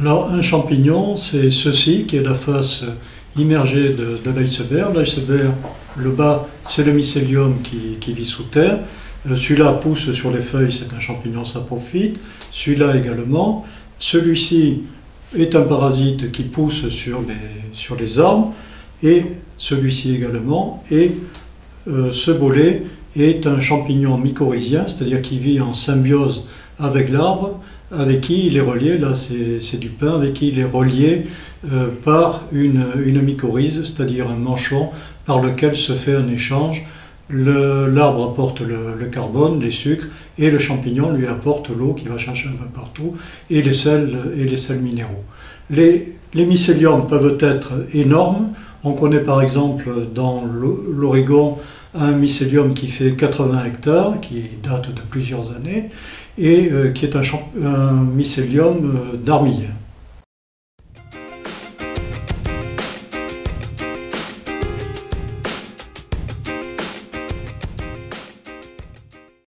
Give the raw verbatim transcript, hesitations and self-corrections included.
Alors, un champignon, c'est ceci qui est la face immergée de, de l'iceberg. L'iceberg, le bas, c'est le mycélium qui, qui vit sous terre. Euh, Celui-là pousse sur les feuilles, c'est un champignon saprophyte. Celui-là également. Celui-ci est un parasite qui pousse sur les, sur les arbres. Et celui-ci également. Et euh, ce bolet est un champignon mycorhizien, c'est-à-dire qui vit en symbiose avec l'arbre, avec qui il est relié, là c'est du pin, avec qui il est relié euh, par une, une mycorhize, c'est-à-dire un manchon par lequel se fait un échange. L'arbre apporte le, le carbone, les sucres, et le champignon lui apporte l'eau qui va chercher un peu partout, et les sels, et les sels minéraux. Les, les mycéliums peuvent être énormes. On connaît par exemple dans l'Oregon un mycélium qui fait quatre-vingts hectares, qui date de plusieurs années, et euh, qui est un, un mycélium euh, d'armillère.